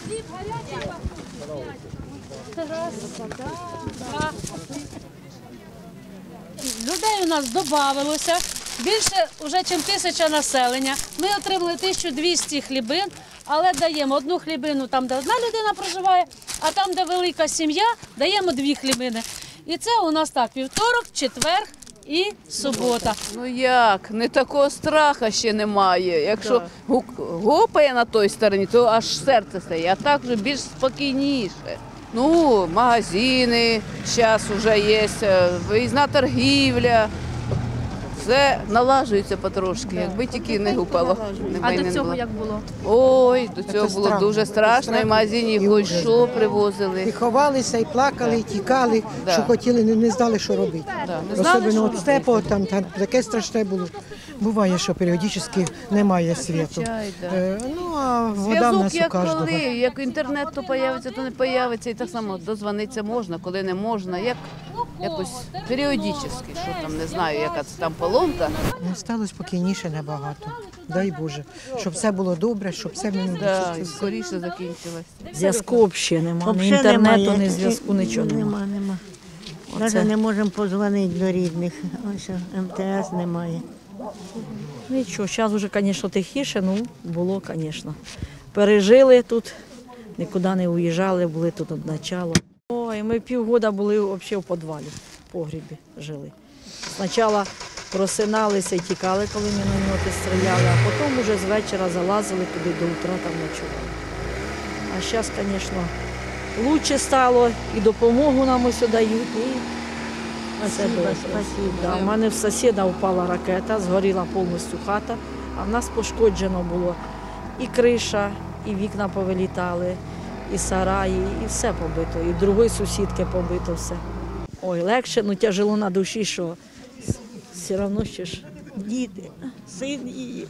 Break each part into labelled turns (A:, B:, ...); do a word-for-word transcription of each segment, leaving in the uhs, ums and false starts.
A: Людей у нас додавалося, більше вже, ніж тисяча населення. Ми отримали тисячу двісті хлібин, але даємо одну хлібину там, де одна людина проживає, а там, де велика сім'я, даємо дві хлібини. І це у нас так, вівторок, четвер і субота.
B: Ну як, не такого страху ще немає. Якщо гупає на той стороні, то аж серце стає, а так вже більш спокійніше. Ну, магазини, зараз вже є, виїзна торгівля. Все налажується потрошки, якби тільки не гупало.
A: А до цього як було?
B: Ой, до цього було дуже страшно, і в магазині хоч що привозили.
C: І ховалися, і плакали, і тікали, що хотіли, не знали, що робити. Особливо от степо, там таке страшне було. Буває, що періодично немає світу. Ну, а вода в нас у кожного.
B: Як інтернет то з'явиться, то не з'явиться, і так само дозвонитися можна, коли не можна, як якось періодично, що там, не знаю, яка це там поломка.
C: Стало спокійніше набагато, дай Боже, щоб все було добре, щоб все мені
B: да, скоріше закінчилось.
D: Зв'язку взагалі немає, ні інтернету, ні зв'язку, нічого немає.
E: Нема, нема. Навіть не можемо подзвонити до рідних, ось ем те ес немає.
D: Нічого, зараз вже, звісно, тихіше, ну, було, звісно. Пережили тут, нікуди не уїжджали, були тут від початку. Ой, ми півгода були взагалі в підвалі, в погрібі жили. Спочатку просиналися і тікали, коли міномети стріляли, а потім вже з вечора залазили туди до утра, там ночували. А зараз, звісно, краще стало, і допомогу нам ось дають. І...
E: Спасибо, спасибо.
D: Да, у мене в сусіда впала ракета, згоріла повністю хата, а в нас пошкоджено було і криша, і вікна повилітали, і сараї, і все побито, і в другої сусідки побито все. Ой, легше, ну тяжело на душі, що все одно ще ж діти, син її.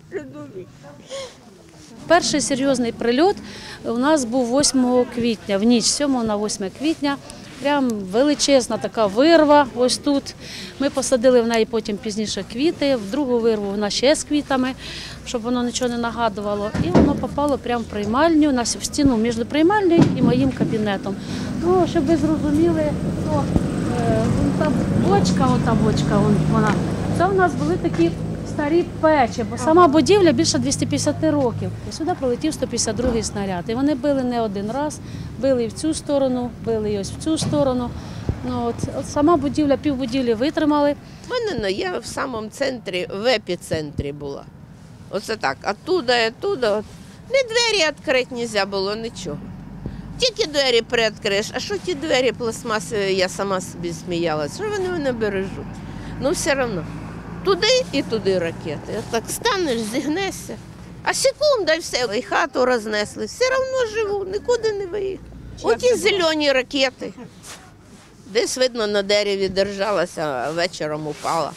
A: Перший серйозний прильот у нас був восьмого квітня, в ніч з сьомого на восьме квітня. Прям величезна така вирва ось тут. Ми посадили в неї потім пізніше квіти, в другу вирву вона ще з квітами, щоб воно нічого не нагадувало. І воно попало прямо в приймальню, в стіну між приймальнею і моїм кабінетом. Ну, щоб ви зрозуміли, то е, та бочка, ота бочка, вона, це в нас були такі старі печі, бо сама будівля більше двохсот п'ятдесят років. І сюди прилетів сто п'ятдесят другий снаряд. І вони били не один раз, били і в цю сторону, били і ось в цю сторону. Ну, от, от сама будівля, півбудівлі витримали.
F: У мене я в самому центрі, в епіцентрі була. Оце так, оттуда, оттуда. От. Не двері відкрити не можна було, нічого. Тільки двері приоткриєш, а що ті двері пластмасові, я сама собі сміялася, що вони мене бережуть. Ну все одно. Туди і туди ракети. Так станеш, зігнешся, а секунда і все, і хату рознесли. Все одно живу, нікуди не виїхав. Оті зелені ракети. Десь, видно, на дереві держалася, а вечором упала.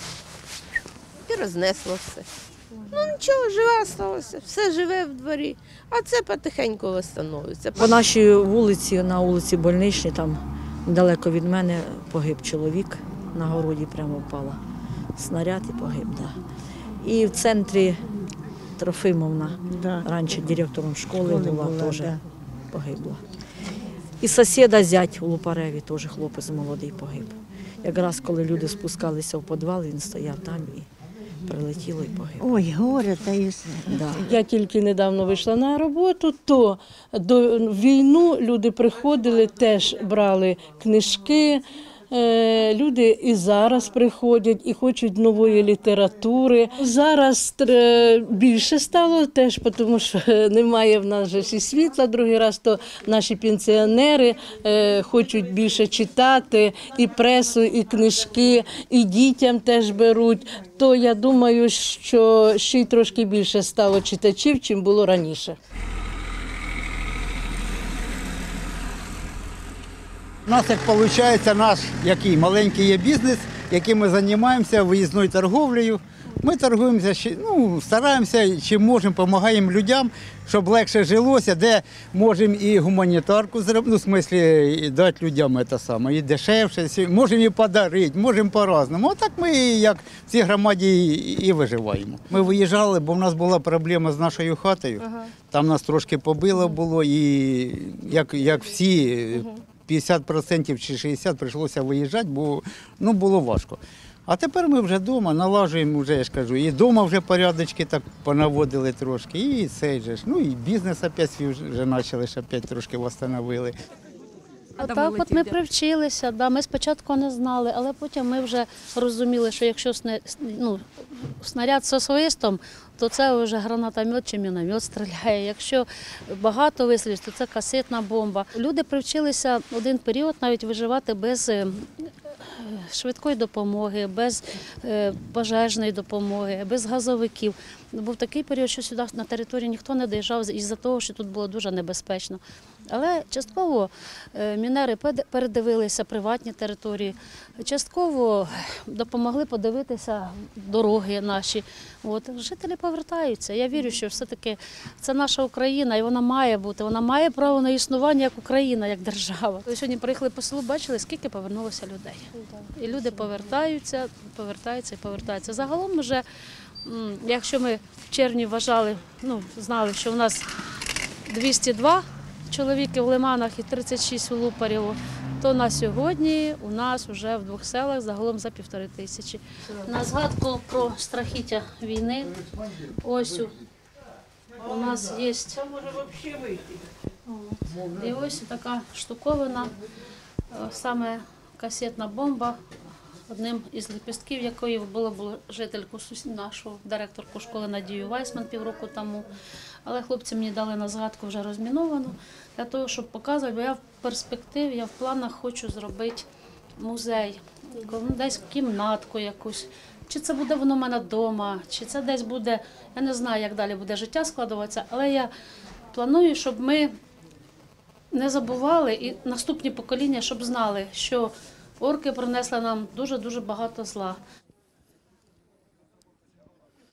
F: І рознесло все. Ну нічого, жива залишилася, все живе в дворі, а це потихеньку встановиться.
D: По нашій вулиці, на вулиці Больничній, там недалеко від мене погиб чоловік, на городі прямо впала. Снаряд і погиб, да. І в центрі Трофимовна,
E: да.
D: раніше директором школи, школи була, була теж да. погибла. І сусіда зять у Лупареві, теж хлопець молодий погиб. Якраз коли люди спускалися в підвал, він стояв там і прилетіло і погиб.
E: Ой, горе та і все.
D: Да.
G: Я тільки недавно вийшла на роботу, то до війну люди приходили, теж брали книжки. Люди і зараз приходять і хочуть нової літератури. Зараз більше стало теж, тому що немає в нас же і світла другий раз, то наші пенсіонери хочуть більше читати, і пресу, і книжки, і дітям теж беруть. То я думаю, що ще й трошки більше стало читачів, чим було раніше.
H: У нас, як виходить, наш який маленький є бізнес, яким ми займаємося виїзною торговлею. Ми торгуємося, ще- ну, стараємося, чим можемо, допомагаємо людям, щоб легше жилося, де можемо і гуманітарку зробити, ну, в смислі, і дати людям це саме, і дешевше, сі- можемо і подарити, можемо по-разному. Отак ми, як в цій громаді, і, і виживаємо. Ми виїжджали, бо в нас була проблема з нашою хатою, там нас трошки побило було, і як, як всі, п'ятдесят відсотків чи шістдесят відсотків прийшлося виїжджати, бо ну, було важко. А тепер ми вже вдома налажуємо, вже, я ж кажу, і вдома вже порядочки так понаводили трошки, і цей же ж, ну і бізнес опять свій вже почали, ж опять трошки встановили.
A: Так от ми привчилися, да, ми спочатку не знали, але потім ми вже розуміли, що якщо сне- ну, снаряд зі свистом, то це вже гранатомет чи міномет стріляє. Якщо багато вистрілів, то це касетна бомба. Люди привчилися один період навіть виживати без е, швидкої допомоги, без е, пожежної допомоги, без газовиків. Був такий період, що сюди на територію ніхто не доїжджав із-за того, що тут було дуже небезпечно. Але частково е, мінери пед- передивилися приватні території, частково допомогли подивитися дороги наші. От, жителі повертаються. Я вірю, що все-таки це наша Україна, і вона має бути, вона має право на існування як Україна, як держава. Ви сьогодні приїхали по селу, бачили, скільки повернулося людей. І люди повертаються, повертаються і повертаються. Загалом вже, м, якщо ми в червні вважали, ну, знали, що у нас двісті два чоловіки в Лиманах і тридцять шість у Лупарєву, то на сьогодні у нас вже в двох селах загалом за півтори тисячі. На згадку про страхіття війни, ось у, у нас є і ось така штуковина, е, саме касетна бомба, одним із лепістків якої було було жительку сус- нашу директорку школи Надію Вайсман півроку тому. Але хлопці мені дали на згадку вже розміновану, для того, щоб показувати, бо я в перспективі, я в планах хочу зробити музей, ну, десь кімнатку якусь. Чи це буде воно в мене вдома, чи це десь буде, я не знаю, як далі буде життя складуватися, але я планую, щоб ми не забували і наступні покоління, щоб знали, що орки принесли нам дуже-дуже багато зла.